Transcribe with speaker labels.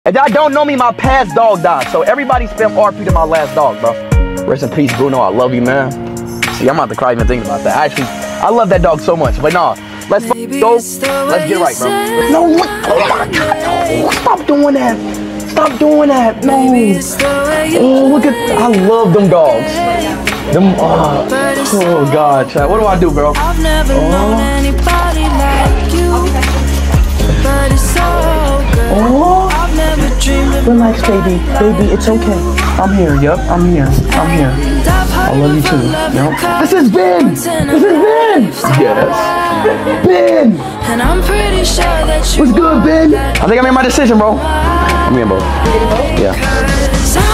Speaker 1: If y'all don't know me, my past dog died. So everybody spam RP to my last dog, bro. Rest in peace, Bruno. I love you, man. See, I'm about to cry even thinking about that. Actually, I love that dog so much. But nah, let's go. Let's get right, bro. No, look. Oh my God. No, stop doing that. Stop doing that. No. Oh, look at. I love them dogs. Them. Oh God, chat. What do I do, bro?
Speaker 2: I've never known anybody like you. But it's so good. I've never dreamed of.
Speaker 1: Relax, baby. Baby, it's okay. I'm here. Yup, I'm here. I'm here. I love you too. Nope. This is Ben. This is Ben. Yes. Ben.
Speaker 2: And I'm pretty sure that you.
Speaker 1: What's good, Ben? I think I made my decision, bro. I'm here, bro. Yeah.